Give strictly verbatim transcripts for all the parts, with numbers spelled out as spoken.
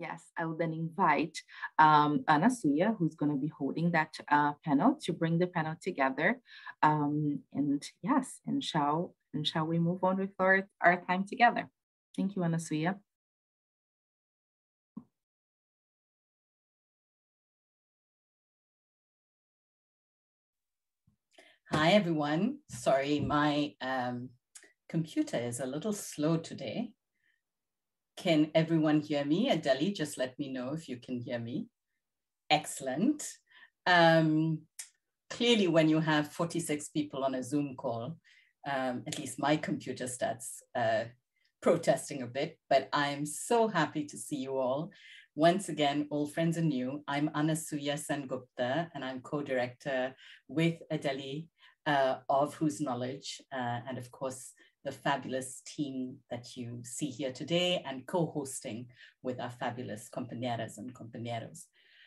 Yes, I will then invite um, Anasuya, who's going to be holding that uh, panel, to bring the panel together. Um, and yes, and shall and shall we move on with our, our time together? Thank you, Anasuya. Hi, everyone. Sorry, my um, computer is a little slow today. Can everyone hear me? Adeli, just let me know if you can hear me. Excellent. Um, clearly, when you have forty-six people on a Zoom call, um, at least my computer starts uh, protesting a bit, but I'm so happy to see you all. Once again, old friends and new, I'm Anasuya Sengupta, and I'm co-director with Adeli uh, of Whose Knowledge, uh, and of course, the fabulous team that you see here today and co-hosting with our fabulous compañeras and compañeros.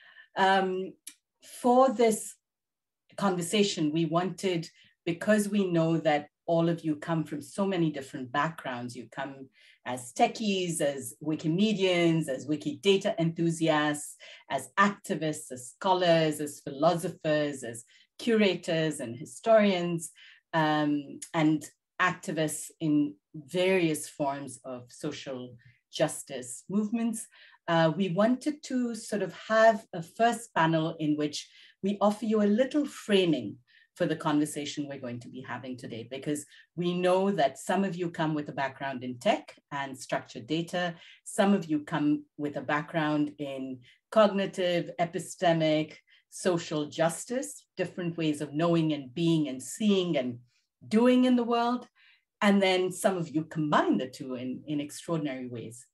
Um, for this conversation, we wanted, because we know that all of you come from so many different backgrounds. You come as techies, as Wikimedians, as Wikidata enthusiasts, as activists, as scholars, as philosophers, as curators and historians, um, and activists in various forms of social justice movements. Uh, we wanted to sort of have a first panel in which we offer you a little framing for the conversation we're going to be having today, because we know that some of you come with a background in tech and structured data. Some of you come with a background in cognitive, epistemic, social justice, different ways of knowing and being and seeing and doing in the world. And then some of you combine the two in, in extraordinary ways.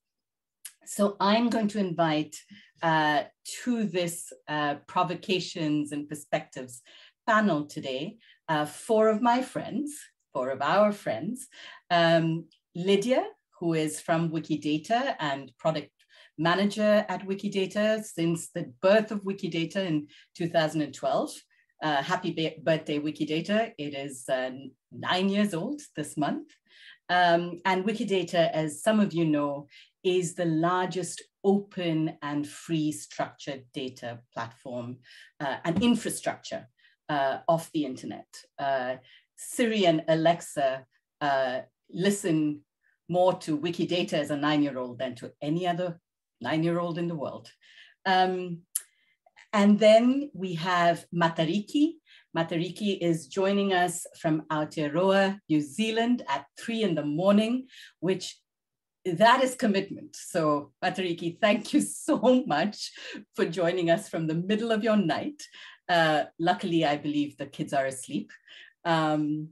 So I'm going to invite uh, to this uh, provocations and perspectives panel today, uh, four of my friends, four of our friends, um, Lydia, who is from Wikidata and product manager at Wikidata since the birth of Wikidata in two thousand twelve. Uh, happy birthday, Wikidata. It is uh, nine years old this month. Um, and Wikidata, as some of you know, is the largest open and free structured data platform uh, and infrastructure uh, of the internet. Uh, Siri and Alexa uh, listen more to Wikidata as a nine-year-old than to any other nine-year-old in the world. Um, and then we have Matariki. Matariki is joining us from Aotearoa, New Zealand at three in the morning, which that is commitment. So Matariki, thank you so much for joining us from the middle of your night. Uh, luckily, I believe the kids are asleep. Um,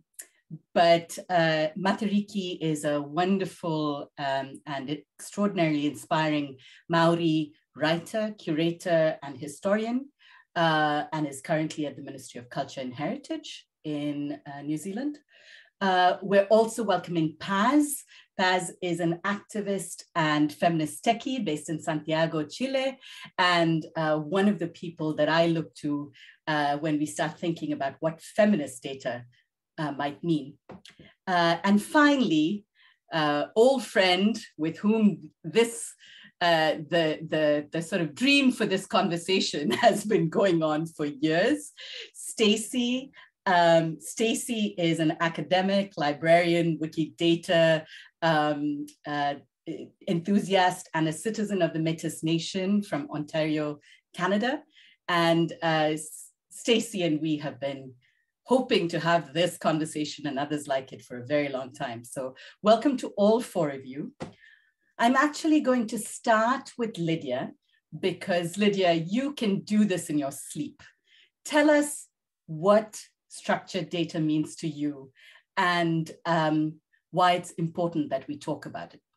but uh, Matariki is a wonderful um, and extraordinarily inspiring Maori writer, curator, and historian, uh, and is currently at the Ministry of Culture and Heritage in uh, New Zealand. Uh, we're also welcoming Paz. Paz is an activist and feminist techie based in Santiago, Chile, and uh, one of the people that I look to uh, when we start thinking about what feminist data uh, might mean. Uh, and finally, uh, old friend with whom this, uh, the, the, the sort of dream for this conversation has been going on for years, Stacey. Um, Stacey is an academic, librarian, Wikidata um, uh, enthusiast, and a citizen of the Métis Nation from Ontario, Canada. And uh, Stacey and we have been hoping to have this conversation and others like it for a very long time. So welcome to all four of you. I'm actually going to start with Lydia, because Lydia, you can do this in your sleep. Tell us what structured data means to you and um, why it's important that we talk about it.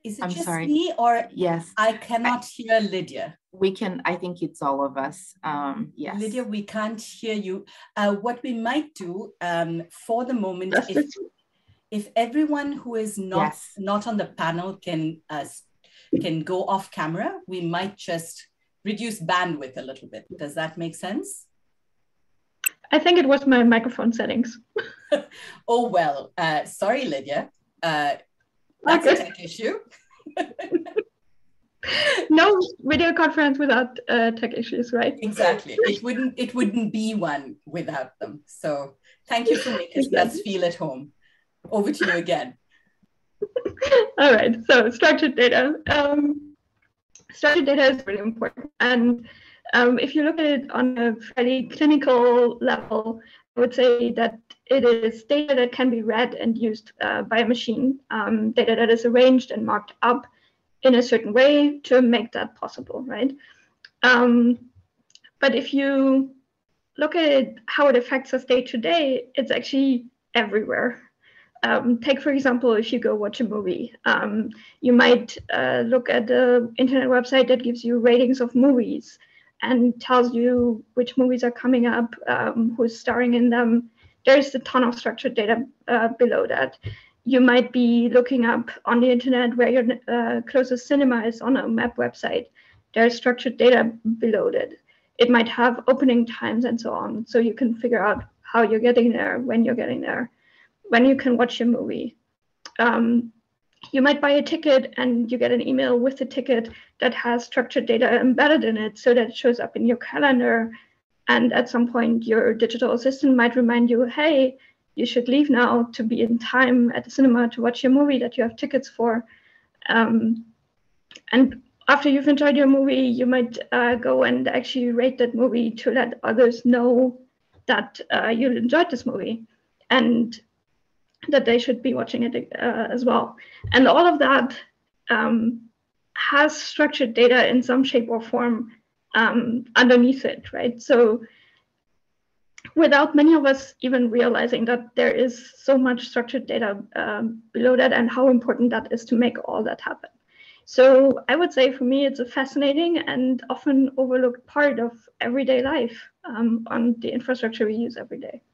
Is it I'm just sorry. me, or yes, I cannot I, hear Lydia? We can, I think it's all of us. Um, yes. Lydia, we can't hear you. Uh, what we might do um, for the moment, if, if everyone who is not, yes. not on the panel can, uh, can go off camera, we might just reduce bandwidth a little bit. Does that make sense? I think it was my microphone settings. Oh, well, uh, sorry, Lydia. Uh, that's okay. A tech issue. No video conference without uh, tech issues, right? Exactly. It wouldn't, it wouldn't be one without them. So thank you for making us feel at home. Over to you again. All right, so structured data. Um, structured data is really important. And um, if you look at it on a fairly clinical level, I would say that it is data that can be read and used uh, by a machine, um, data that is arranged and marked up in a certain way to make that possible, right? Um, but if you look at it, how it affects us day to day, it's actually everywhere. Um, take, for example, if you go watch a movie, um, you might uh, look at the internet website that gives you ratings of movies and tells you which movies are coming up, um, who's starring in them. There's a ton of structured data uh, below that. You might be looking up on the internet where your uh, closest cinema is on a map website. There's structured data below that. It might have opening times and so on, so you can figure out how you're getting there, when you're getting there, when you can watch your movie. Um, you might buy a ticket and you get an email with the ticket that has structured data embedded in it so that it shows up in your calendar. And at some point, your digital assistant might remind you, hey, you should leave now to be in time at the cinema to watch your movie that you have tickets for. Um, and after you've enjoyed your movie, you might uh, go and actually rate that movie to let others know that uh, you enjoyed this movie and that they should be watching it uh, as well. And all of that um, has structured data in some shape or form um, underneath it, right? So without many of us even realizing that there is so much structured data um, below that and how important that is to make all that happen. So I would say for me, it's a fascinating and often overlooked part of everyday life um, on the infrastructure we use every day.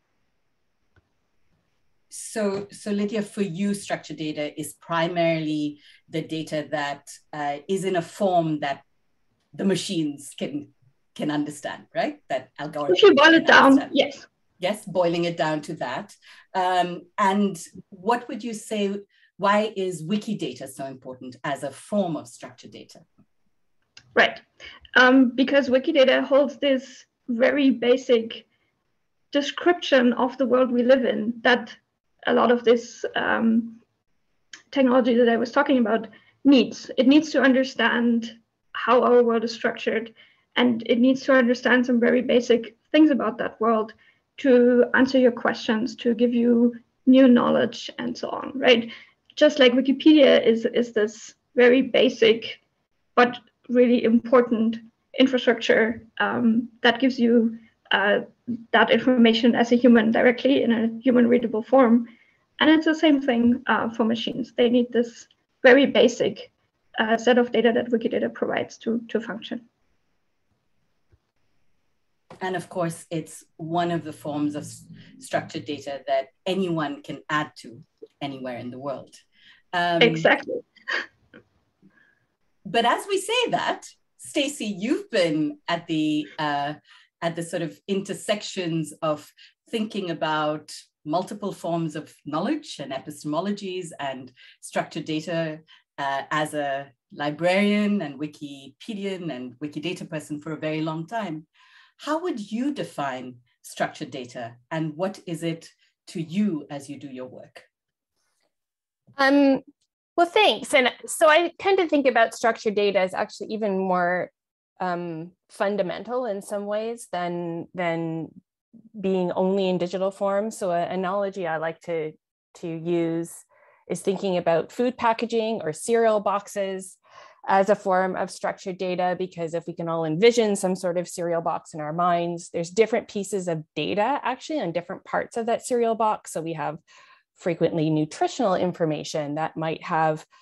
So, so Lydia, for you, structured data is primarily the data that uh, is in a form that the machines can can understand, right? That algorithm. If you boil it down, understand. yes. Yes, boiling it down to that. Um, and what would you say, why is Wikidata so important as a form of structured data? Right, um, because Wikidata holds this very basic description of the world we live in that a lot of this um, technology that I was talking about needs. It needs to understand how our world is structured, and it needs to understand some very basic things about that world to answer your questions, to give you new knowledge and so on, right? Just like Wikipedia is, is this very basic but really important infrastructure um, that gives you uh, that information as a human directly in a human readable form. And it's the same thing uh, for machines. They need this very basic uh, set of data that Wikidata provides to, to function. And of course, it's one of the forms of structured data that anyone can add to anywhere in the world. Um, exactly. But as we say that, Stacey, you've been at the uh, at the sort of intersections of thinking about multiple forms of knowledge and epistemologies and structured data uh, as a librarian and Wikipedian and Wikidata person for a very long time. How would you define structured data, and what is it to you as you do your work? Um, well, thanks. And so I tend to think about structured data as actually even more um, fundamental in some ways than, than being only in digital form. So an analogy I like to, to use is thinking about food packaging or cereal boxes as a form of structured data, because if we can all envision some sort of cereal box in our minds, there's different pieces of data actually on different parts of that cereal box. So we have frequently nutritional information that might have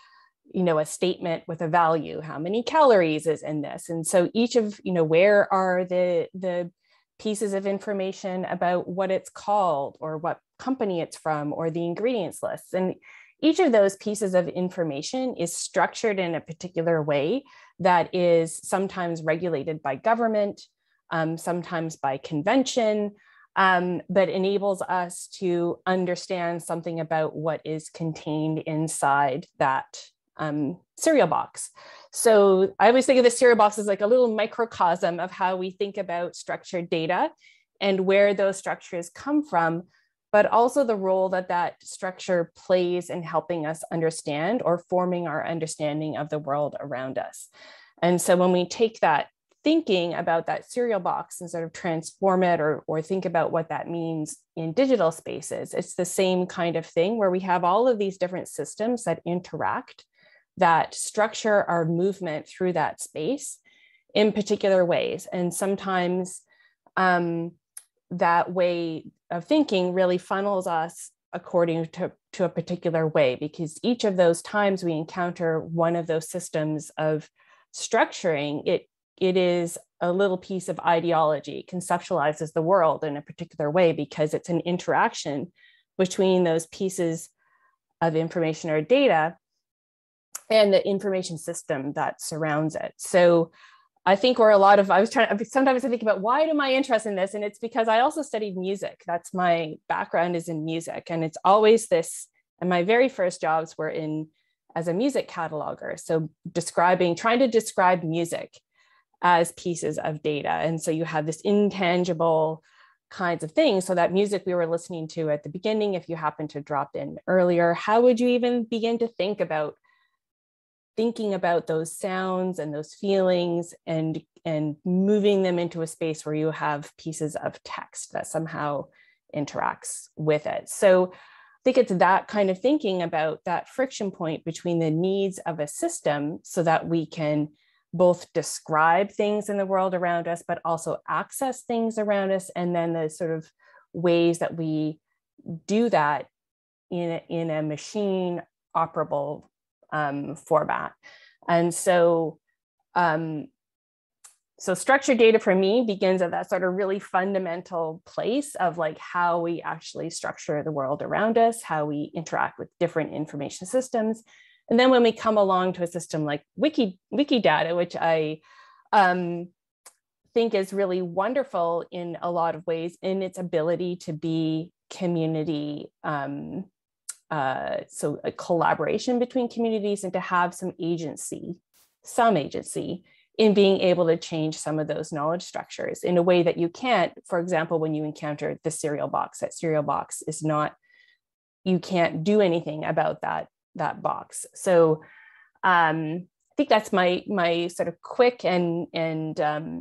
you know, a statement with a value, how many calories is in this? And so each of, you know, where are the, the pieces of information about what it's called or what company it's from or the ingredients lists. And each of those pieces of information is structured in a particular way that is sometimes regulated by government, um, sometimes by convention, um, but enables us to understand something about what is contained inside that um, cereal box. So I always think of the cereal box as like a little microcosm of how we think about structured data and where those structures come from, but also the role that that structure plays in helping us understand or forming our understanding of the world around us. And so when we take that thinking about that cereal box and sort of transform it or, or think about what that means in digital spaces, it's the same kind of thing where we have all of these different systems that interact, that structure our movement through that space in particular ways. And sometimes um, that way of thinking really funnels us according to, to a particular way, because each of those times we encounter one of those systems of structuring, it, it is a little piece of ideology, conceptualizes the world in a particular way because it's an interaction between those pieces of information or data and the information system that surrounds it. So I think where a lot of, I was trying to, sometimes I think about why am I interested in this? And it's because I also studied music. That's my background is in music. And it's always this, and my very first jobs were in as a music cataloger. So describing, trying to describe music as pieces of data. And so you have this intangible kinds of things. So that music we were listening to at the beginning, if you happen to drop in earlier, how would you even begin to think about thinking about those sounds and those feelings and, and moving them into a space where you have pieces of text that somehow interacts with it. So I think it's that kind of thinking about that friction point between the needs of a system so that we can both describe things in the world around us, but also access things around us. And then the sort of ways that we do that in a, in a machine operable um, format. And so, um, so structured data for me begins at that sort of really fundamental place of like how we actually structure the world around us, how we interact with different information systems. And then when we come along to a system like Wiki, Wikidata, which I um, think is really wonderful in a lot of ways in its ability to be community, um, uh, so a collaboration between communities and to have some agency, some agency in being able to change some of those knowledge structures in a way that you can't, for example, when you encounter the cereal box, that cereal box is not, you can't do anything about that that box. So um, I think that's my my sort of quick and and um,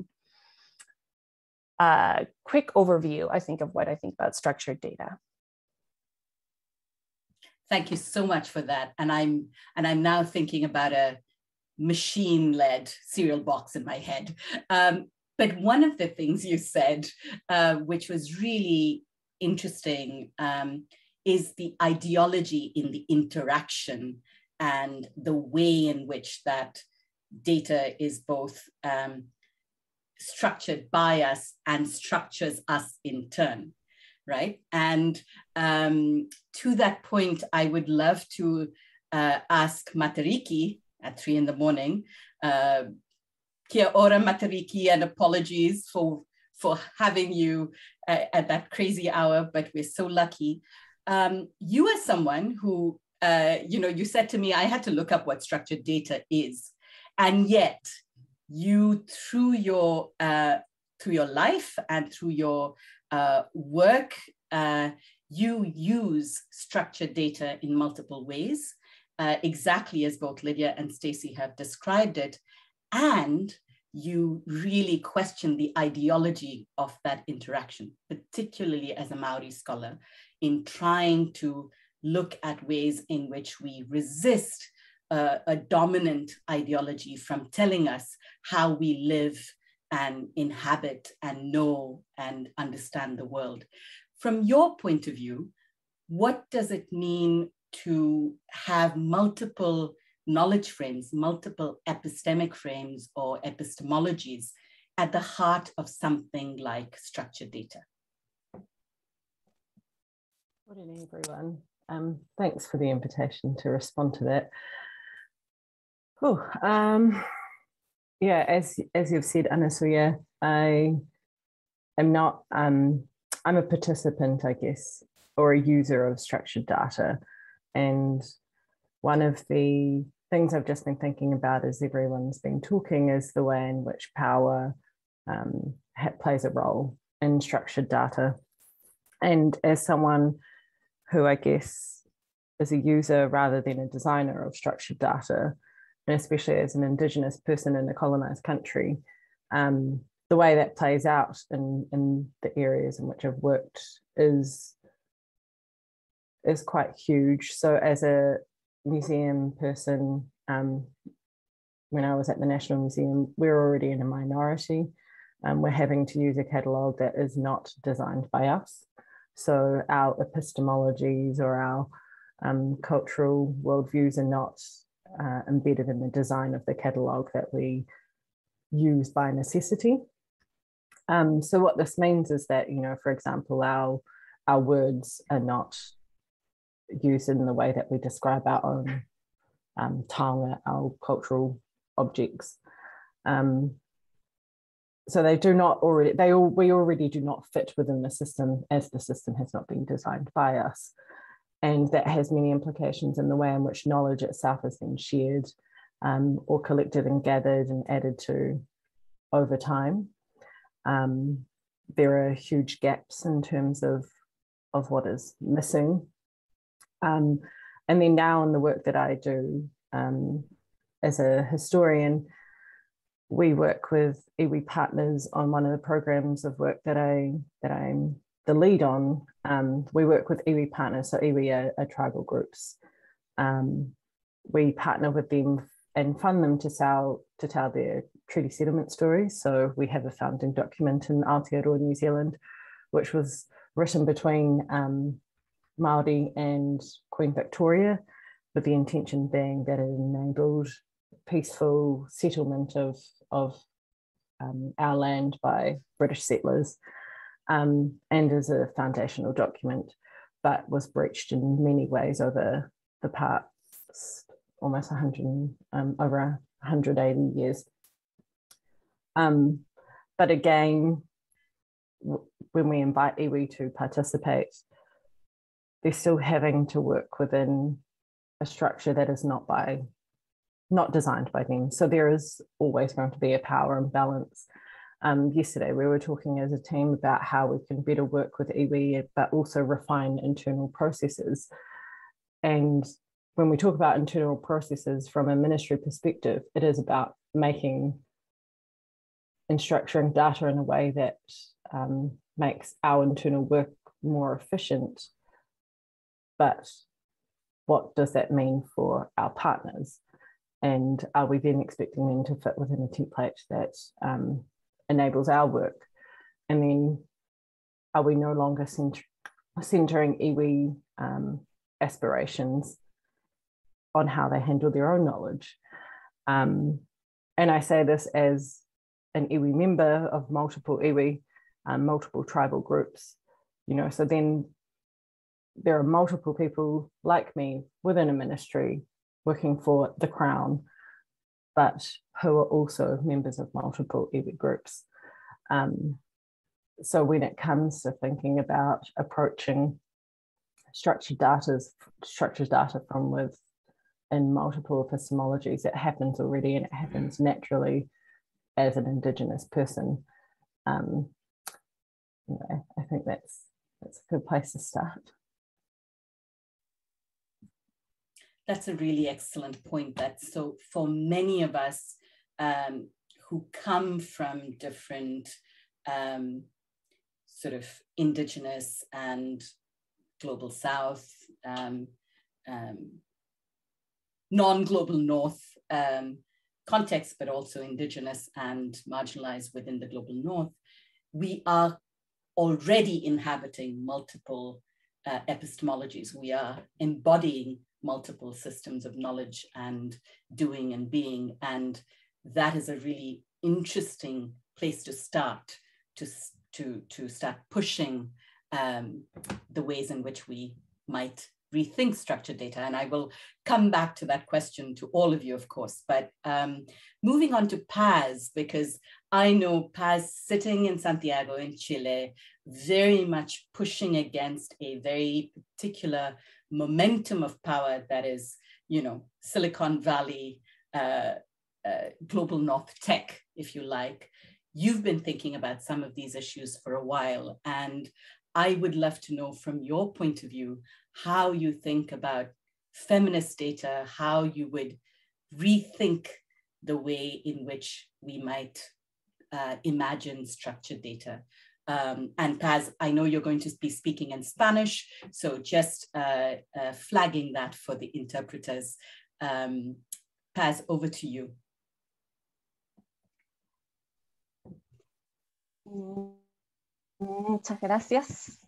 uh, quick overview, I think, of what I think about structured data. Thank you so much for that. And I'm and I'm now thinking about a machine-led cereal box in my head. Um, but one of the things you said, uh, which was really interesting, um, is the ideology in the interaction and the way in which that data is both um, structured by us and structures us in turn, right? And um, to that point, I would love to uh, ask Matariki at three in the morning, uh, kia ora Matariki, and apologies for, for having you uh, at that crazy hour, but we're so lucky. Um, you are someone who, uh, you know, you said to me, I had to look up what structured data is. And yet you, through your, uh, through your life and through your uh, work, uh, you use structured data in multiple ways, uh, exactly as both Lydia and Stacey have described it. And you really question the ideology of that interaction, particularly as a Maori scholar, in trying to look at ways in which we resist uh, a dominant ideology from telling us how we live and inhabit and know and understand the world. From your point of view, what does it mean to have multiple knowledge frames, multiple epistemic frames or epistemologies at the heart of something like structured data? Good evening, everyone. Um, thanks for the invitation to respond to that. Oh, um, yeah, as as you've said, Anasuya, I am not. Um, I'm a participant, I guess, or a user of structured data, and one of the things I've just been thinking about as everyone's been talking is the way in which power um, plays a role in structured data, and as someone who I guess is a user rather than a designer of structured data, and especially as an Indigenous person in a colonized country, um, the way that plays out in, in the areas in which I've worked is, is quite huge. So as a museum person, um, when I was at the National Museum, we're already in a minority. Um, we're having to use a catalogue that is not designed by us. So our epistemologies or our um, cultural worldviews are not uh, embedded in the design of the catalogue that we use by necessity. Um, so what this means is that, you know, for example, our, our words are not used in the way that we describe our own um, taonga, our cultural objects. Um, So they do not already, they all, we already do not fit within the system as the system has not been designed by us. And that has many implications in the way in which knowledge itself has been shared um, or collected and gathered and added to over time. Um, there are huge gaps in terms of, of what is missing. Um, and then now in the work that I do um, as a historian, we work with iwi partners on one of the programs of work that, I, that I'm the lead on. Um, we work with iwi partners, so iwi are, are tribal groups. Um, we partner with them and fund them to tell, to tell their treaty settlement stories. So we have a founding document in Aotearoa, New Zealand, which was written between um, Māori and Queen Victoria, with the intention being that it enabled peaceful settlement of, of um, our land by British settlers, um, and is a foundational document, but was breached in many ways over the past almost one hundred, um, over one hundred eighty years. Um, but again, when we invite iwi to participate, they're still having to work within a structure that is not by not designed by them. So there is always going to be a power imbalance. Um, yesterday, we were talking as a team about how we can better work with iwi, but also refine internal processes. And when we talk about internal processes from a ministry perspective, it is about making and structuring data in a way that um, makes our internal work more efficient. But what does that mean for our partners? And are we then expecting them to fit within a template that um, enables our work? And then are we no longer cent centering iwi um, aspirations on how they handle their own knowledge? Um, and I say this as an iwi member of multiple iwi, um, multiple tribal groups, you know, so then there are multiple people like me within a ministry working for the Crown, but who are also members of multiple iwi groups. Um, so when it comes to thinking about approaching structured data, structured data from within multiple epistemologies, it happens already and it happens naturally as an Indigenous person. Um, you know, I think that's, that's a good place to start. That's a really excellent point. That so for many of us um, who come from different um, sort of Indigenous and global South, um, um, non-global North um, contexts, but also Indigenous and marginalized within the global North, we are already inhabiting multiple uh, epistemologies. We are embodying multiple systems of knowledge and doing and being. And that is a really interesting place to start, to, to, to start pushing um, the ways in which we might rethink structured data. And I will come back to that question to all of you, of course. But um, moving on to Paz, because I know Paz sitting in Santiago in Chile, very much pushing against a very particular momentum of power that is, you know, Silicon Valley, uh, uh, global North tech, if you like. You've been thinking about some of these issues for a while, and I would love to know from your point of view how you think about feminist data, how you would rethink the way in which we might uh, imagine structured data. Um, and Paz, I know you're going to be speaking in Spanish, so just uh, uh, flagging that for the interpreters. Um, Paz, over to you. Muchas gracias.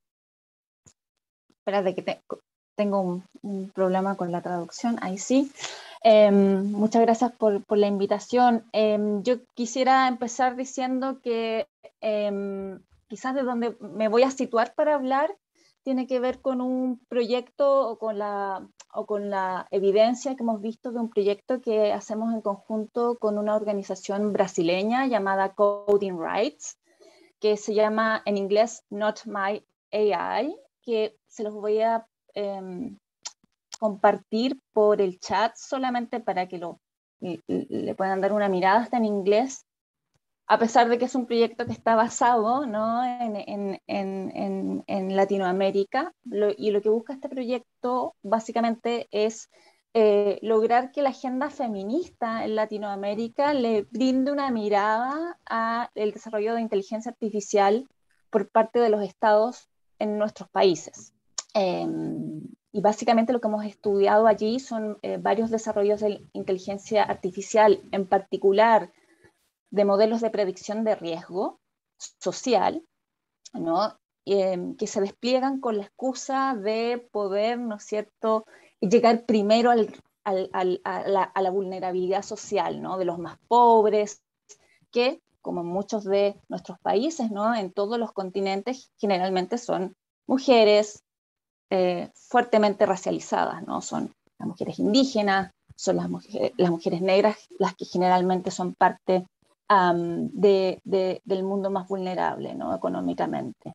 Espérate que te, tengo un, un problema con la traducción, ahí sí. Eh, muchas gracias por, por la invitación. Eh, yo quisiera empezar diciendo que eh, quizás de donde me voy a situar para hablar tiene que ver con un proyecto o con, la, o con la evidencia que hemos visto de un proyecto que hacemos en conjunto con una organización brasileña llamada Coding Rights, que se llama en inglés Not My A I, que se los voy a eh, compartir por el chat solamente para que lo, le, le puedan dar una mirada. Está en inglés, a pesar de que es un proyecto que está basado, ¿no?, en, en, en, en, en Latinoamérica. Lo, y lo que busca este proyecto básicamente es eh, lograr que la agenda feminista en Latinoamérica le brinde una mirada al desarrollo de inteligencia artificial por parte de los estados en nuestros países. Eh, y básicamente lo que hemos estudiado allí son eh, varios desarrollos de inteligencia artificial, en particular de modelos de predicción de riesgo social, ¿no?, eh, que se despliegan con la excusa de poder, ¿no es cierto?, llegar primero al, al, al, a, la, a la vulnerabilidad social, ¿no?, de los más pobres, que, como en muchos de nuestros países, ¿no?, en todos los continentes, generalmente son mujeres eh, fuertemente racializadas, ¿no? Son las mujeres indígenas, son las mujeres, las mujeres negras las que generalmente son parte um, de, de, del mundo más vulnerable, ¿no?, económicamente.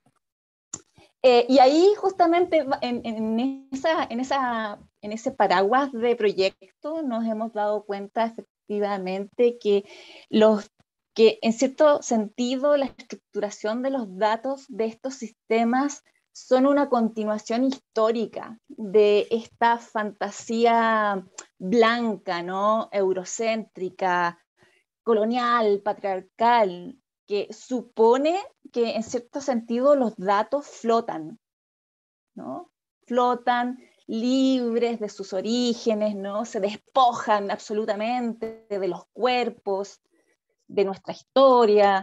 Eh, y ahí justamente en, en, esa, en, esa, en ese paraguas de proyecto nos hemos dado cuenta efectivamente que, los, que en cierto sentido la estructuración de los datos de estos sistemas son una continuación histórica de esta fantasía blanca, ¿no?, eurocéntrica, colonial, patriarcal, que supone que en cierto sentido los datos flotan, ¿no? Flotan libres de sus orígenes, ¿no? Se despojan absolutamente de los cuerpos, de nuestra historia,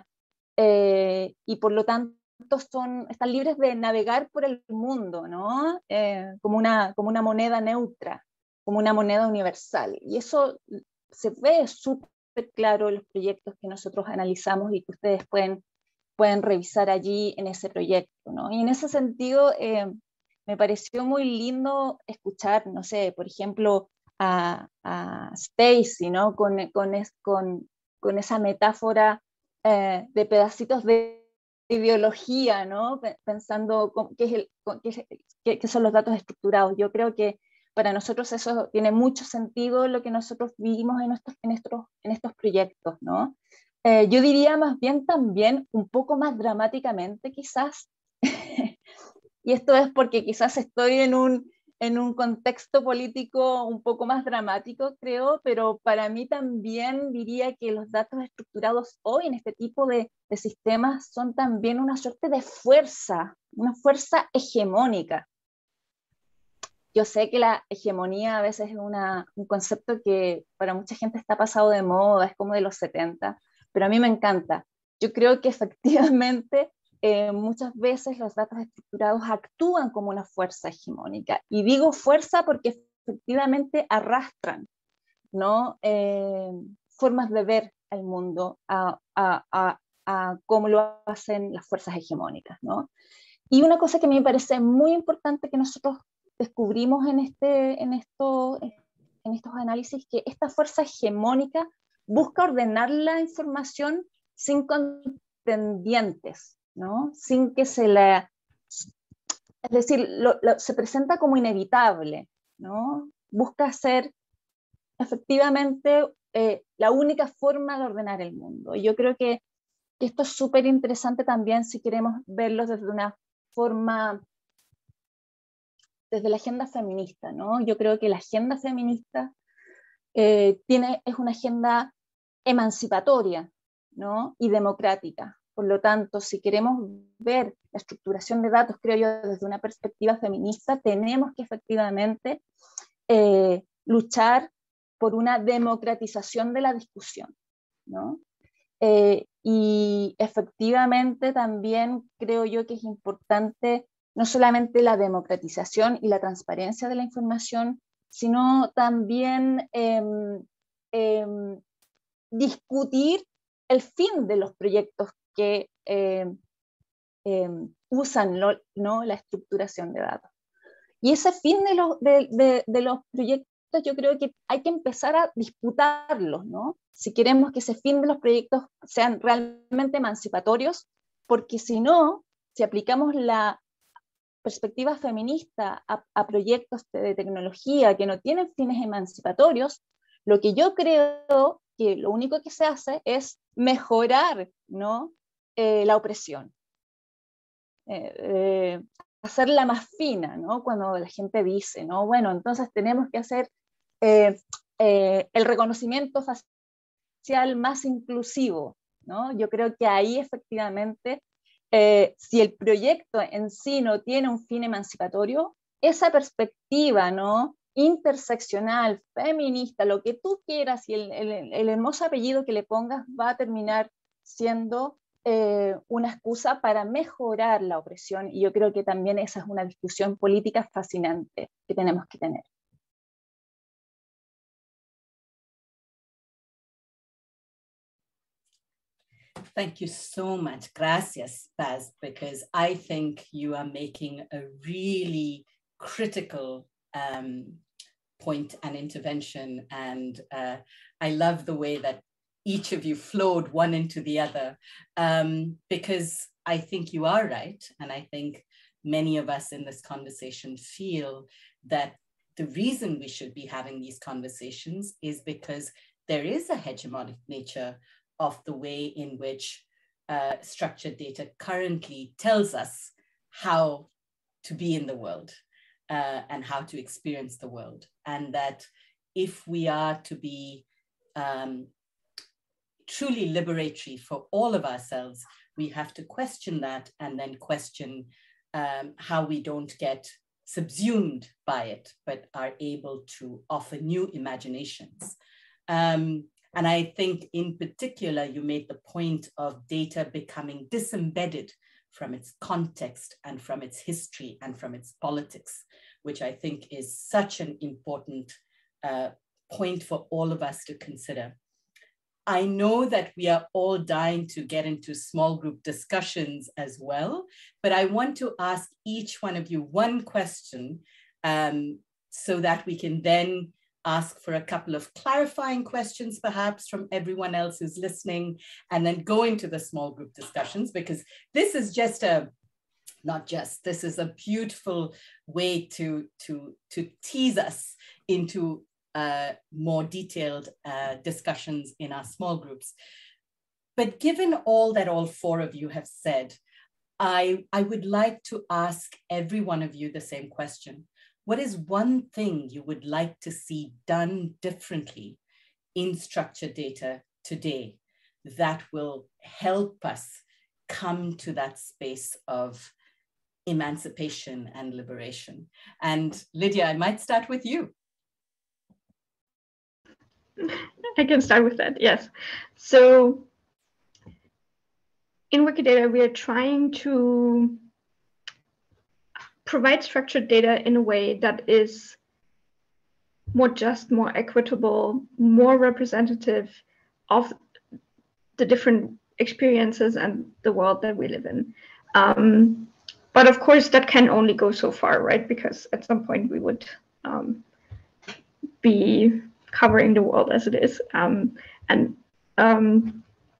eh, y por lo tanto son, están libres de navegar por el mundo, ¿no? Eh, como, una, como una moneda neutra, como una moneda universal. Y eso se ve súper claro en los proyectos que nosotros analizamos y que ustedes pueden, pueden revisar allí en ese proyecto, ¿no? Y en ese sentido eh, me pareció muy lindo escuchar, no sé, por ejemplo, a, a Stacy, ¿no?, con, con, es, con, con esa metáfora eh, de pedacitos de ideología, ¿no?, pensando qué, es el, qué, es, qué, qué son los datos estructurados. Yo creo que para nosotros eso tiene mucho sentido, lo que nosotros vivimos en estos, en estos, en estos proyectos, ¿no? Eh, yo diría más bien también un poco más dramáticamente quizás, y esto es porque quizás estoy en un, en un contexto político un poco más dramático, creo, pero para mí también diría que los datos estructurados hoy en este tipo de, de sistemas son también una suerte de fuerza, una fuerza hegemónica. Yo sé que la hegemonía a veces es una, un concepto que para mucha gente está pasado de moda, es como de los setenta, pero a mí me encanta. Yo creo que efectivamente eh, muchas veces los datos estructurados actúan como una fuerza hegemónica. Y digo fuerza porque efectivamente arrastran, ¿no? Eh, formas de ver el mundo a, a, a, a cómo lo hacen las fuerzas hegemónicas, ¿no? Y una cosa que me parece muy importante que nosotros descubrimos en, este, en, esto, en estos análisis, que esta fuerza hegemónica busca ordenar la información sin contendientes, ¿no? Sin que se la... Es decir, lo, lo, se presenta como inevitable, ¿no? Busca ser efectivamente eh, la única forma de ordenar el mundo. Y yo creo que, que esto es súper interesante también si queremos verlo desde una forma, desde la agenda feminista, ¿no? Yo creo que la agenda feminista eh, tiene, es una agenda emancipatoria, ¿no? Y democrática. Por lo tanto, si queremos ver la estructuración de datos, creo yo, desde una perspectiva feminista, tenemos que efectivamente eh, luchar por una democratización de la discusión, ¿no? Eh, y efectivamente también creo yo que es importante no solamente la democratización y la transparencia de la información, sino también eh, eh, discutir el fin de los proyectos que eh, eh, usan lo, ¿no? la estructuración de datos. Y ese fin de, lo, de, de, de los proyectos yo creo que hay que empezar a disputarlos, ¿no? Si queremos que ese fin de los proyectos sean realmente emancipatorios, porque si no, si aplicamos la perspectiva feminista a, a proyectos de, de tecnología que no tienen fines emancipatorios, lo que yo creo que lo único que se hace es mejorar, ¿no? eh, la opresión. Eh, eh, hacerla más fina, ¿no? Cuando la gente dice, ¿no? Bueno, entonces tenemos que hacer eh, eh, el reconocimiento facial más inclusivo, ¿no? Yo creo que ahí efectivamente, eh, si el proyecto en sí no tiene un fin emancipatorio, esa perspectiva, ¿no? interseccional, feminista, lo que tú quieras y el, el, el hermoso apellido que le pongas va a terminar siendo Eh, una excusa para mejorar la opresión, y yo creo que también esa es una discusión política fascinante que tenemos que tener. Thank you so much. Gracias, Paz, because I think you are making a really critical um, point and intervention, and uh, I love the way that each of you flowed one into the other, um, because I think you are right. And I think many of us in this conversation feel that the reason we should be having these conversations is because there is a hegemonic nature of the way in which uh, structured data currently tells us how to be in the world uh, and how to experience the world. And that if we are to be um, truly liberatory for all of ourselves, we have to question that and then question um, how we don't get subsumed by it, but are able to offer new imaginations. Um, and I think in particular, you made the point of data becoming disembedded from its context and from its history and from its politics, which I think is such an important uh, point for all of us to consider. I know that we are all dying to get into small group discussions as well, but I want to ask each one of you one question um, so that we can then ask for a couple of clarifying questions perhaps from everyone else who's listening, and then go into the small group discussions, because this is just a, not just, this is a beautiful way to, to, to tease us into Uh, more detailed uh, discussions in our small groups. But given all that all four of you have said, I, I would like to ask every one of you the same question. What is one thing you would like to see done differently in structured data today that will help us come to that space of emancipation and liberation? And Lydia, I might start with you. I can start with that, yes. So in Wikidata, we are trying to provide structured data in a way that is more just, more equitable, more representative of the different experiences and the world that we live in. Um, but of course, that can only go so far, right? Because at some point we would um, be covering the world as it is. Um, and um,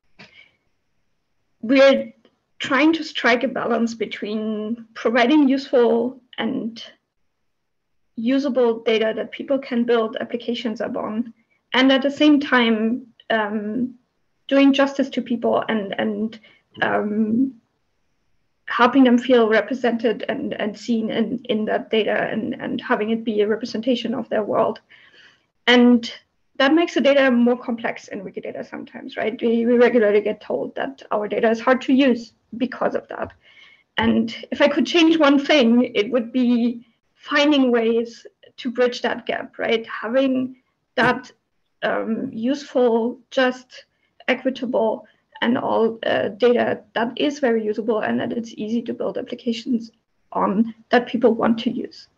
we're trying to strike a balance between providing useful and usable data that people can build applications upon, and at the same time um, doing justice to people and and um, helping them feel represented and, and seen in, in that data and, and having it be a representation of their world. And that makes the data more complex in Wikidata sometimes, right? We, we regularly get told that our data is hard to use because of that. And if I could change one thing, it would be finding ways to bridge that gap, right? Having that um, useful, just, equitable, and all uh, data that is very usable and that it's easy to build applications on that people want to use.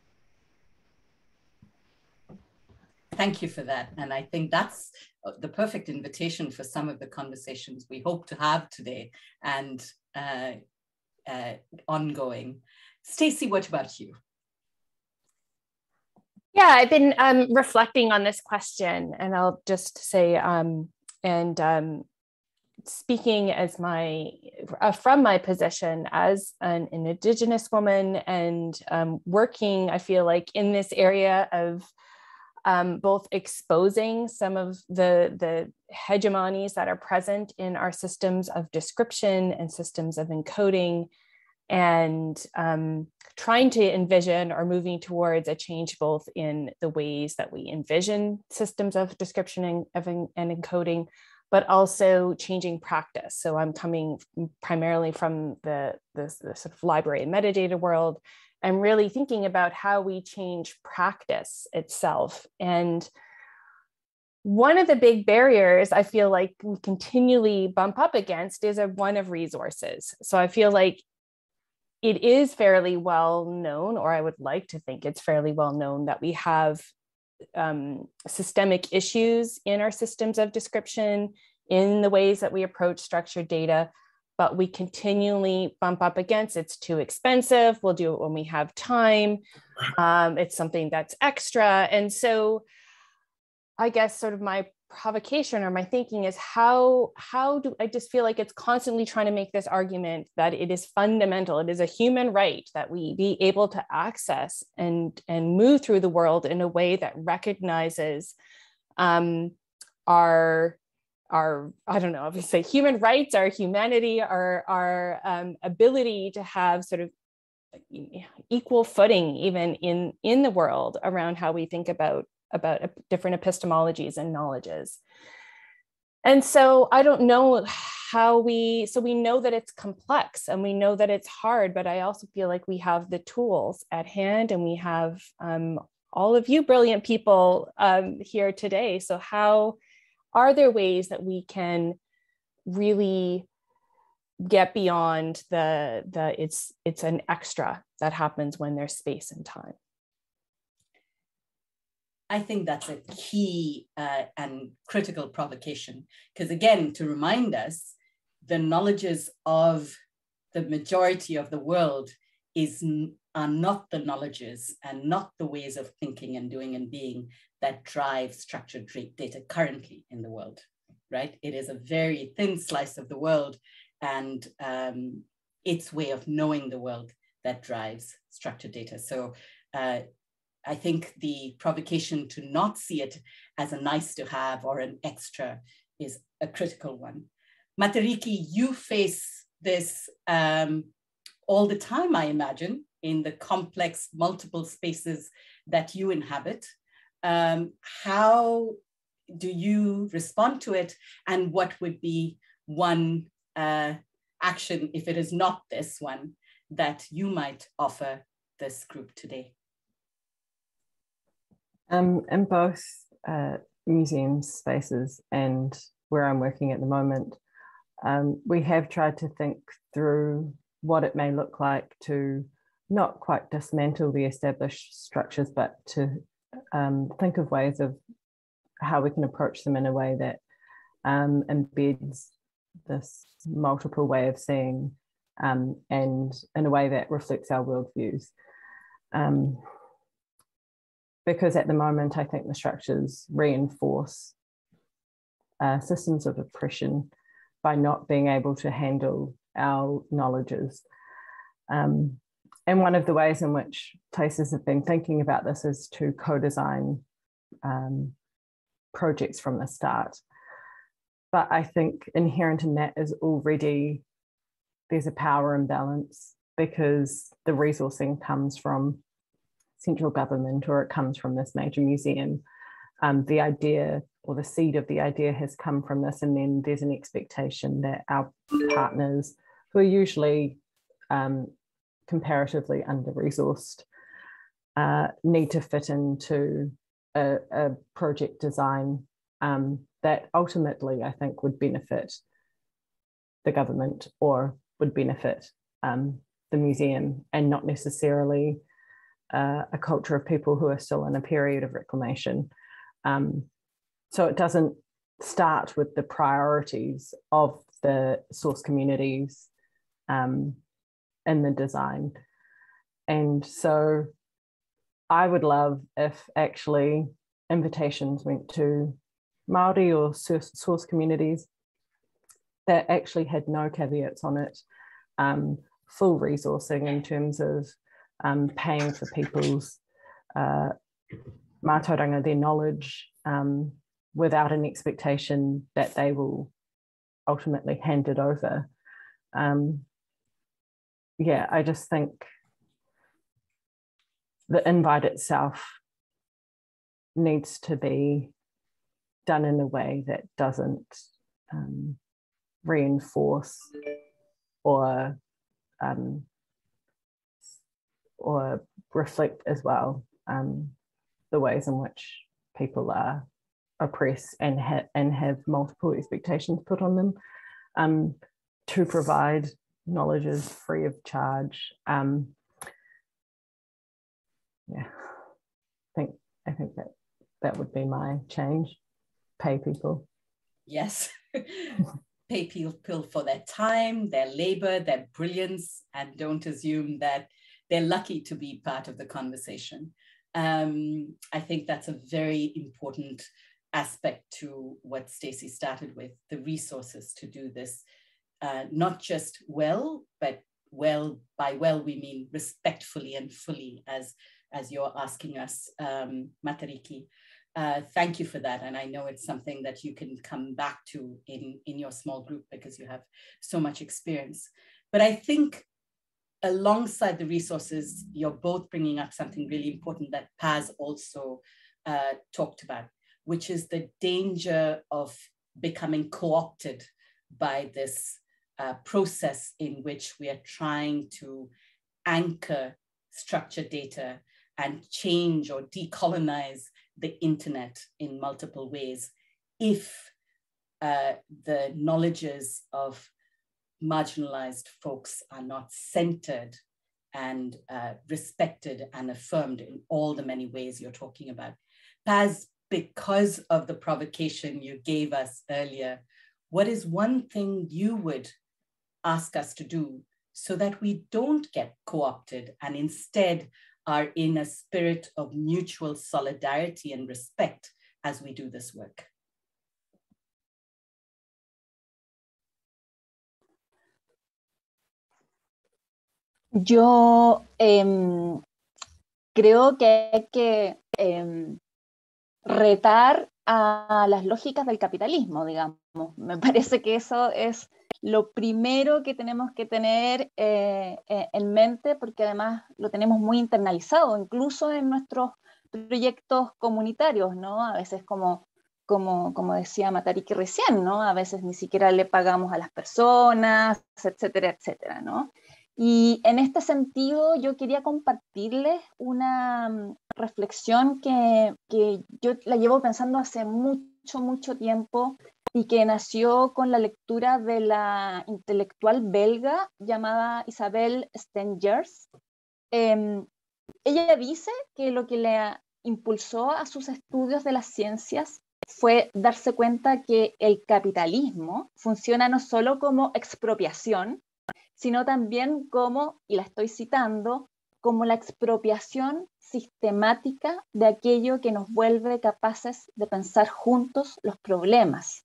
Thank you for that. And I think that's the perfect invitation for some of the conversations we hope to have today and uh, uh, ongoing. Stacey, what about you? Yeah, I've been um, reflecting on this question, and I'll just say, um, and um, speaking as my, uh, from my position as an, an Indigenous woman and um, working, I feel like in this area of um, both exposing some of the, the hegemonies that are present in our systems of description and systems of encoding, and um, trying to envision or moving towards a change both in the ways that we envision systems of description and, and encoding, but also changing practice. So I'm coming primarily from the, the, the sort of library and metadata world, and really thinking about how we change practice itself. And one of the big barriers I feel like we continually bump up against is a one of resources. So I feel like it is fairly well known, or I would like to think it's fairly well known, that we have um, systemic issues in our systems of description, in the ways that we approach structured data, but we continually bump up against it's too expensive. We'll do it when we have time. Um, it's something that's extra. And so I guess sort of my provocation or my thinking is how, how do I just feel like it's constantly trying to make this argument that it is fundamental, it is a human right that we be able to access and, and move through the world in a way that recognizes um, our, our, I don't know, obviously human rights, our humanity, our, our um, ability to have sort of equal footing even in, in the world around how we think about about different epistemologies and knowledges. And so I don't know how we, so we know that it's complex and we know that it's hard, but I also feel like we have the tools at hand, and we have um, all of you brilliant people um, here today. So how are there ways that we can really get beyond the, the it's, it's an extra that happens when there's space and time? I think that's a key uh, and critical provocation, because again, to remind us, the knowledges of the majority of the world is, are not the knowledges and not the ways of thinking and doing and being that drive structured data currently in the world, right? It is a very thin slice of the world, and um, its way of knowing the world that drives structured data. So uh, I think the provocation to not see it as a nice to have or an extra is a critical one. Matariki, you face this um, all the time, I imagine, in the complex multiple spaces that you inhabit. Um, how do you respond to it? And what would be one uh, action, if it is not this one, that you might offer this group today? Um, in both uh, museum spaces and where I'm working at the moment, Um, we have tried to think through what it may look like to not quite dismantle the established structures, but to um, think of ways of how we can approach them in a way that um, embeds this multiple way of seeing um, and in a way that reflects our worldviews. Um, because at the moment, I think the structures reinforce uh, systems of oppression by not being able to handle our knowledges. Um, and one of the ways in which places have been thinking about this is to co-design um, projects from the start. But I think inherent in that is already, there's a power imbalance because the resourcing comes from central government or it comes from this major museum. Um, the idea or the seed of the idea has come from this, and then there's an expectation that our partners, who are usually um, comparatively under-resourced, uh, need to fit into a, a project design um, that ultimately I think would benefit the government or would benefit um, the museum, and not necessarily uh, a culture of people who are still in a period of reclamation. Um, so it doesn't start with the priorities of the source communities um, in the design. And so I would love if actually invitations went to Māori or source communities that actually had no caveats on it, um, full resourcing in terms of um, paying for people's uh, mātauranga, their knowledge, um, without an expectation that they will ultimately hand it over. Um, yeah, I just think the invite itself needs to be done in a way that doesn't um, reinforce or um, or reflect as well um, the ways in which people are oppressed and, ha and have multiple expectations put on them. Um, to provide knowledge is free of charge. Um, yeah, I think, I think that that would be my change. Pay people. Yes. Pay people for their time, their labor, their brilliance, and don't assume that they're lucky to be part of the conversation. Um, I think that's a very important aspect to what Stacey started with, the resources to do this, uh, not just well, but well, by well, we mean respectfully and fully, as, as you're asking us, um, Matariki. Uh, thank you for that. And I know it's something that you can come back to in, in your small group because you have so much experience. But I think alongside the resources, you're both bringing up something really important that Paz also uh, talked about, which is the danger of becoming co-opted by this uh, process in which we are trying to anchor structured data and change or decolonize the internet in multiple ways if uh, the knowledges of marginalized folks are not centered and uh, respected and affirmed in all the many ways you're talking about. Paz, because of the provocation you gave us earlier, what is one thing you would ask us to do so that we don't get co-opted and instead are in a spirit of mutual solidarity and respect as we do this work? Yo eh, creo que hay que eh, retar a las lógicas del capitalismo, digamos. Me parece que eso es lo primero que tenemos que tener eh, en mente, porque además lo tenemos muy internalizado, incluso en nuestros proyectos comunitarios, ¿no? A veces como, como, como decía Matariki recién, ¿no? A veces ni siquiera le pagamos a las personas, etcétera, etcétera, ¿no? Y en este sentido yo quería compartirles una reflexión que, que yo la llevo pensando hace mucho, mucho tiempo y que nació con la lectura de la intelectual belga llamada Isabelle Stengers. Eh, ella dice que lo que le impulsó a sus estudios de las ciencias fue darse cuenta que el capitalismo funciona no solo como expropiación, sino también como, y la estoy citando, como la expropiación sistemática de aquello que nos vuelve capaces de pensar juntos los problemas,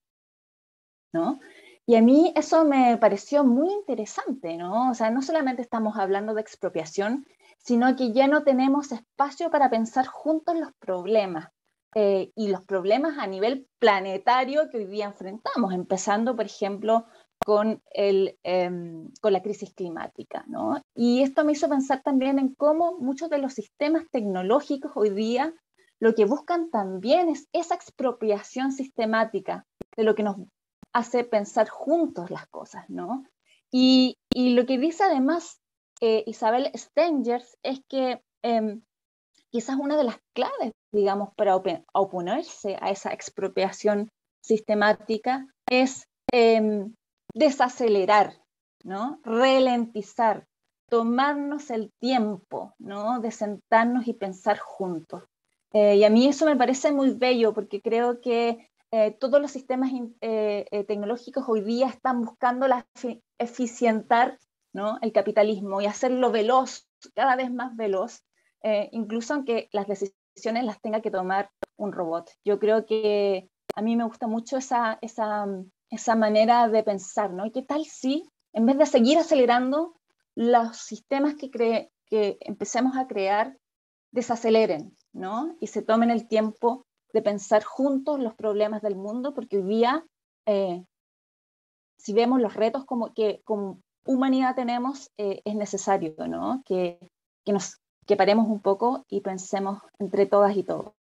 ¿no? Y a mí eso me pareció muy interesante, ¿no? O sea, no solamente estamos hablando de expropiación, sino que ya no tenemos espacio para pensar juntos los problemas, eh, y los problemas a nivel planetario que hoy día enfrentamos, empezando, por ejemplo, con, el, eh, con la crisis climática, ¿no? Y esto me hizo pensar también en cómo muchos de los sistemas tecnológicos hoy día lo que buscan también es esa expropiación sistemática de lo que nos hace pensar juntos las cosas, ¿no? Y, y lo que dice además eh, Isabelle Stengers es que eh, quizás una de las claves, digamos, para op- oponerse a esa expropiación sistemática es eh, desacelerar, ¿no? Ralentizar, tomarnos el tiempo, ¿no? De sentarnos y pensar juntos. Eh, y a mí eso me parece muy bello porque creo que eh, todos los sistemas eh, eh, tecnológicos hoy día están buscando la efi eficientar, ¿no? El capitalismo y hacerlo veloz, cada vez más veloz, eh, incluso aunque las decisiones las tenga que tomar un robot. Yo creo que a mí me gusta mucho esa, esa, esa manera de pensar, ¿no? ¿Y qué tal si, en vez de seguir acelerando, los sistemas que, cre que empecemos a crear desaceleren, ¿no? Y se tomen el tiempo de pensar juntos los problemas del mundo, porque hoy día, eh, si vemos los retos como que como humanidad tenemos, eh, es necesario, ¿no? Que, que, nos, que paremos un poco y pensemos entre todas y todos.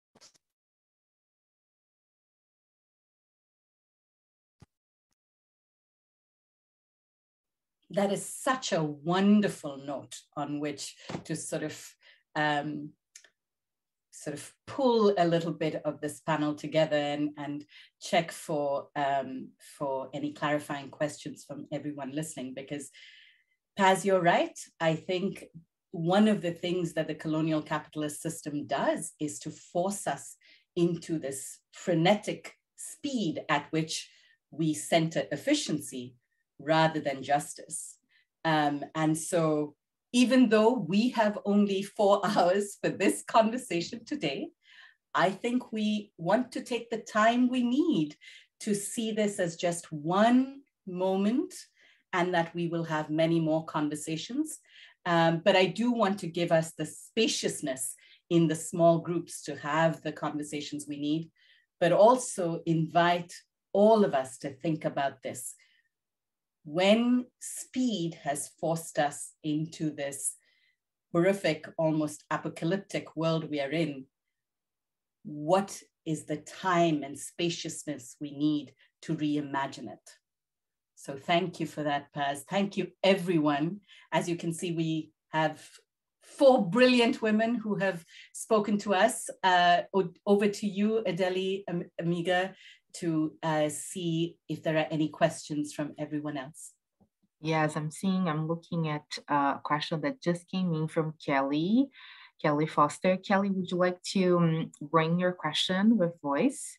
That is such a wonderful note on which to sort of um, sort of pull a little bit of this panel together and, and check for, um, for any clarifying questions from everyone listening, because Paz, you're right. I think one of the things that the colonial capitalist system does is to force us into this frenetic speed at which we center efficiency rather than justice. Um, and so even though we have only four hours for this conversation today, I think we want to take the time we need to see this as just one moment and that we will have many more conversations. Um, but I do want to give us the spaciousness in the small groups to have the conversations we need, but also invite all of us to think about this. When speed has forced us into this horrific, almost apocalyptic world we are in, what is the time and spaciousness we need to reimagine it? So thank you for that, Paz. Thank you, everyone. As you can see, we have four brilliant women who have spoken to us. Uh, over to you, Adeli, Amiga, to uh, see if there are any questions from everyone else. Yes, I'm seeing, I'm looking at a question that just came in from Kelly, Kelly Foster. Kelly, would you like to um, bring your question with voice?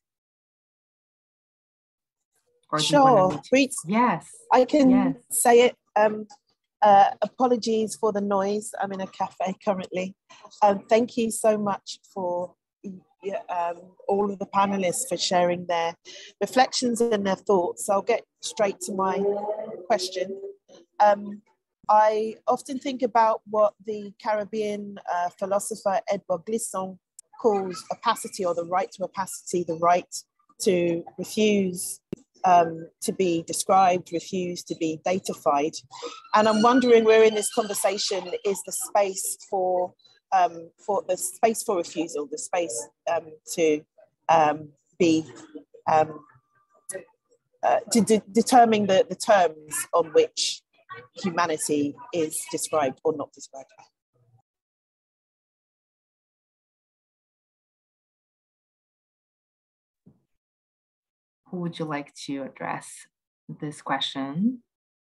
Or sure, to... Yes, I can yes. say it. Um, uh, apologies for the noise. I'm in a cafe currently. Um, thank you so much for um, all of the panelists for sharing their reflections and their thoughts. I'll get straight to my question. Um, I often think about what the Caribbean uh, philosopher Edouard Glissant calls opacity, or the right to opacity, the right to refuse um, to be described, refuse to be datafied. And I'm wondering, we're in this conversation, is the space for um, for the space for refusal, the space um, to um, be um, uh, to de determine the, the terms on which humanity is described or not described. who would you like to address this question?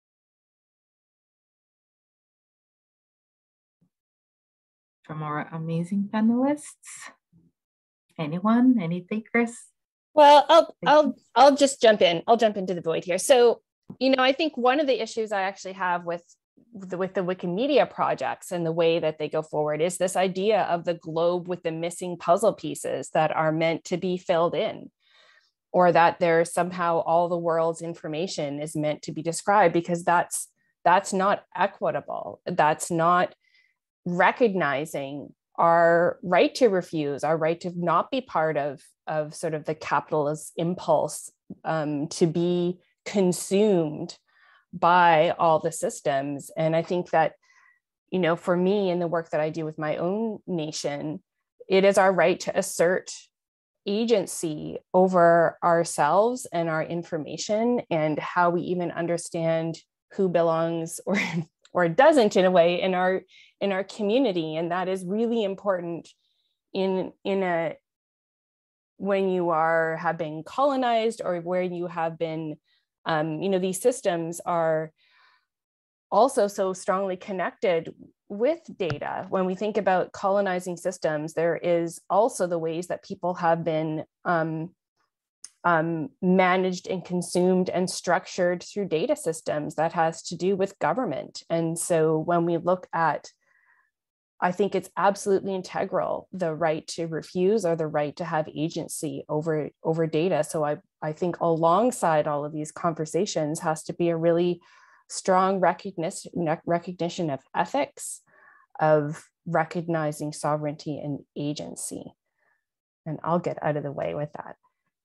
From our amazing panelists? Anyone? Any takers? Well, I'll I'll I'll just jump in. I'll jump into the void here. So, you know, I think one of the issues I actually have with the, with the Wikimedia projects and the way that they go forward is this idea of the globe with the missing puzzle pieces that are meant to be filled in, or that there's somehow all the world's information is meant to be described, because that's that's not equitable. That's not recognizing our right to refuse, our right to not be part of, of sort of the capitalist impulse um, to be consumed by all the systems. And I think that, you know, for me in the work that I do with my own nation, it is our right to assert agency over ourselves and our information and how we even understand who belongs or or doesn't in a way in our in our community. And that is really important in in a when you are have been colonized, or where you have been um, you know, these systems are also so strongly connected with data. When we think about colonizing systems, there is also the ways that people have been um, um, managed and consumed and structured through data systems that has to do with government. And so when we look at, I think it's absolutely integral, the right to refuse or the right to have agency over, over data. So I, I think alongside all of these conversations has to be a really strong recognition, recognition of ethics, of recognizing sovereignty and agency. And I'll get out of the way with that.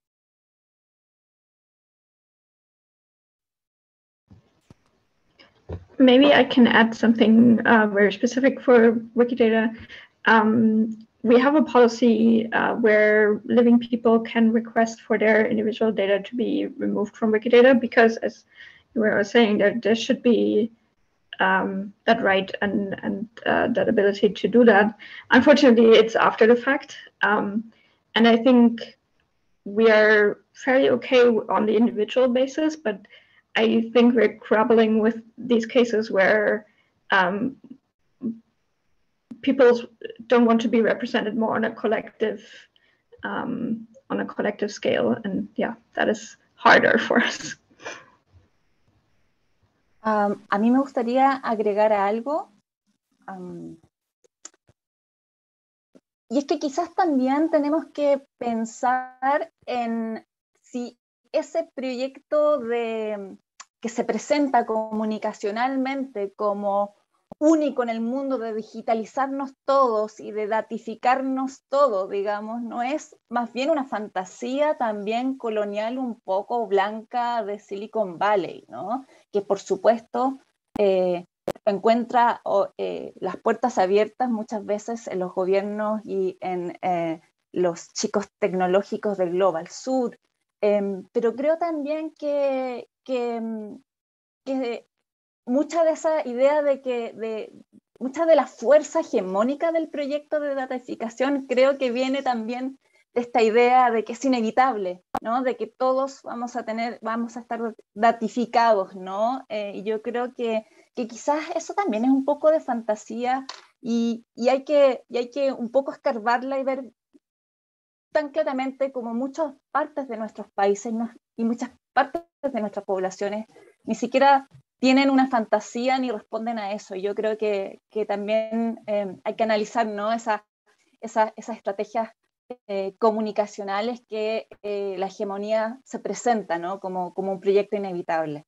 Maybe I can add something uh, very specific for Wikidata. Um, we have a policy uh, where living people can request for their individual data to be removed from Wikidata, because, as you were saying, that there should be um, that right and, and uh, that ability to do that. Unfortunately, it's after the fact. Um, and I think we are fairly okay on the individual basis, but I think we're grappling with these cases where um, people don't want to be represented more on a collective, um, on a collective scale, and yeah, that is harder for us. Um, a mí me gustaría agregar algo, um, y es que quizás también tenemos que pensar en si ese proyecto de que se presenta comunicacionalmente como único en el mundo, de digitalizarnos todos y de datificarnos todo, digamos, no es más bien una fantasía también colonial un poco blanca de Silicon Valley, ¿no? Que por supuesto eh, encuentra oh, eh, las puertas abiertas muchas veces en los gobiernos y en eh, los chicos tecnológicos del Global Sur, eh, pero creo también que Que, que mucha de esa idea de que, de, mucha de la fuerza hegemónica del proyecto de datificación creo que viene también de esta idea de que es inevitable, ¿no? De que todos vamos a tener, vamos a estar datificados, ¿no? Eh, y yo creo que, que quizás eso también es un poco de fantasía y, y, hay que, y hay que un poco escarbarla y ver tan claramente como muchas partes de nuestros países y muchas partes de nuestras poblaciones ni siquiera tienen una fantasía ni responden a eso. Y yo creo que, que también eh, hay que analizar, ¿no? Esa, esa, esas estrategias eh, comunicacionales que eh, la hegemonía se presenta, ¿no? Como, como un proyecto inevitable.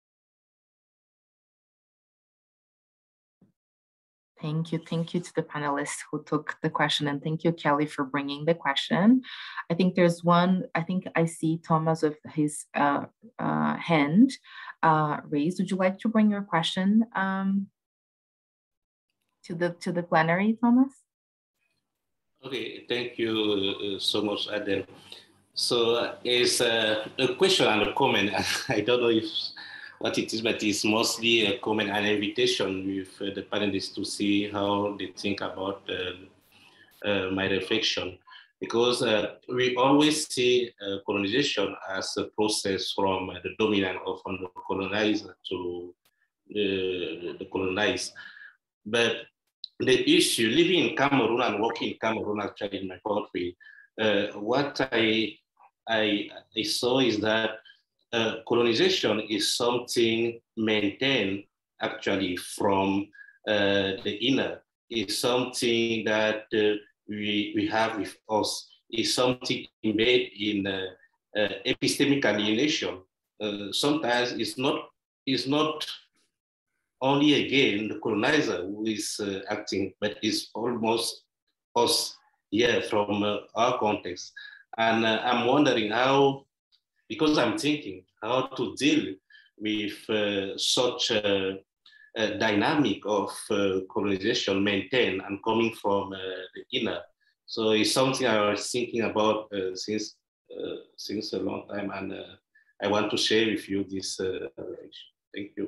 Thank you. Thank you to the panelists who took the question, and thank you, Kelly, for bringing the question. I think there's one, I think I see Thomas with his uh, uh, hand uh, raised. Would you like to bring your question um, to the to the plenary, Thomas? Okay, thank you uh, so much, Adele. So uh, it's uh, a question and a comment. I don't know if what it is, but it's mostly a comment and invitation with uh, the panelists to see how they think about uh, uh, my reflection. because uh, we always see uh, colonization as a process from uh, the dominant or from the colonizer to uh, the colonized. But the issue, living in Cameroon and working in Cameroon, actually in my country, uh, what I, I, I saw is that uh, colonization is something maintained actually from uh, the inner. It's something that uh, we, we have with us. It's something embedded in uh, uh, epistemic alienation. Uh, sometimes it's not, it's not only again the colonizer who is uh, acting, but it's almost us here from uh, our context. And uh, I'm wondering how, because I'm thinking how to deal with uh, such a, a dynamic of uh, colonization maintained and coming from uh, the inner. So it's something I was thinking about uh, since uh, since a long time, and uh, I want to share with you this uh, reflection. Thank you.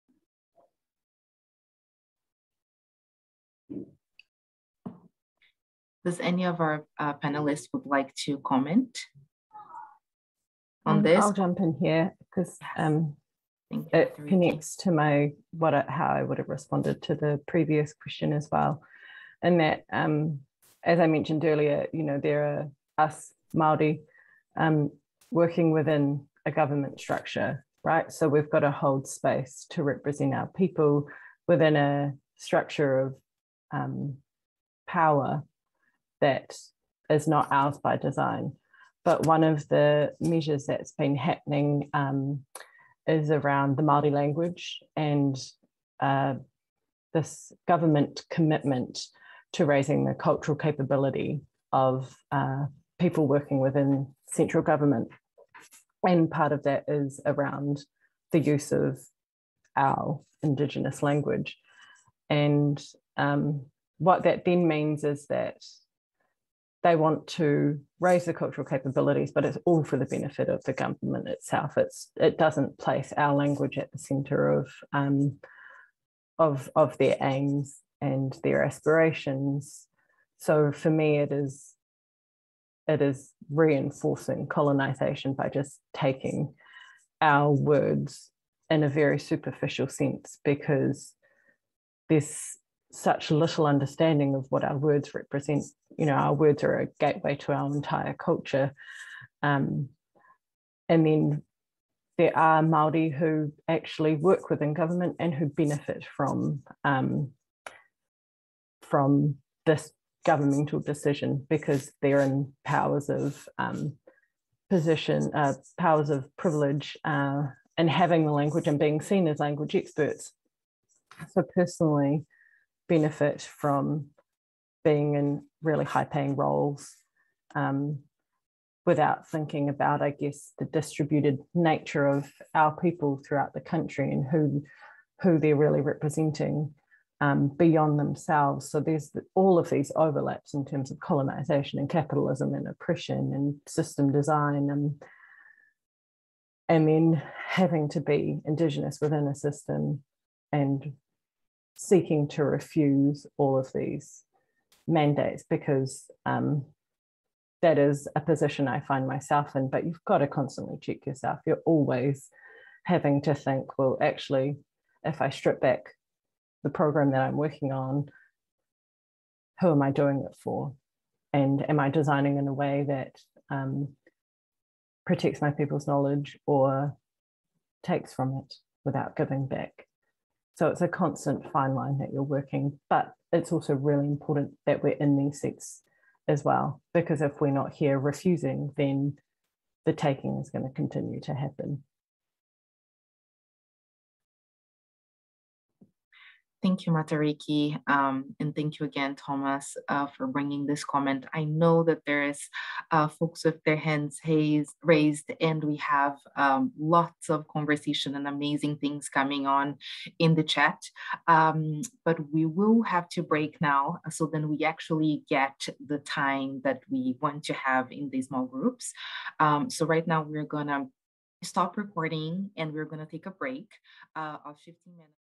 Does any of our uh, panelists would like to comment on um, this? I'll jump in here because um, it connects to my what I, how I would have responded to the previous question as well. And that, um, as I mentioned earlier, you know, there are us Māori um, working within a government structure, right? So we've got to hold space to represent our people within a structure of um, power that is not ours by design. But one of the measures that's been happening um, is around the Māori language and uh, this government commitment to raising the cultural capability of uh, people working within central government. And part of that is around the use of our Indigenous language. And um, what that then means is that they want to raise the cultural capabilities, but it's all for the benefit of the government itself. It's, it doesn't place our language at the centre of, um, of, of their aims and their aspirations. So for me, it is, it is reinforcing colonisation by just taking our words in a very superficial sense, because there's such little understanding of what our words represent. You know, our words are a gateway to our entire culture. Um, and then there are Māori who actually work within government and who benefit from, um, from this governmental decision, because they're in powers of um, position, uh, powers of privilege, uh, and having the language and being seen as language experts. So personally, benefit from being in really high paying roles um, without thinking about, I guess, the distributed nature of our people throughout the country and who, who they're really representing um, beyond themselves. So there's all of these overlaps in terms of colonization and capitalism and oppression and system design, and, and then having to be Indigenous within a system and seeking to refuse all of these mandates, because um, that is a position I find myself in, but you've got to constantly check yourself. You're always having to think, well, actually, if I strip back the program that I'm working on, who am I doing it for? And am I designing in a way that um, protects my people's knowledge or takes from it without giving back? So it's a constant fine line that you're working, but it's also really important that we're in these seats as well, because if we're not here refusing, then the taking is going to continue to happen. Thank you, Matariki, um, and thank you again, Thomas, uh, for bringing this comment. I know that there is uh, folks with their hands raised, and we have um, lots of conversation and amazing things coming on in the chat, um, but we will have to break now, so then we actually get the time that we want to have in these small groups. Um, so right now we're gonna stop recording and we're gonna take a break uh, of fifteen minutes.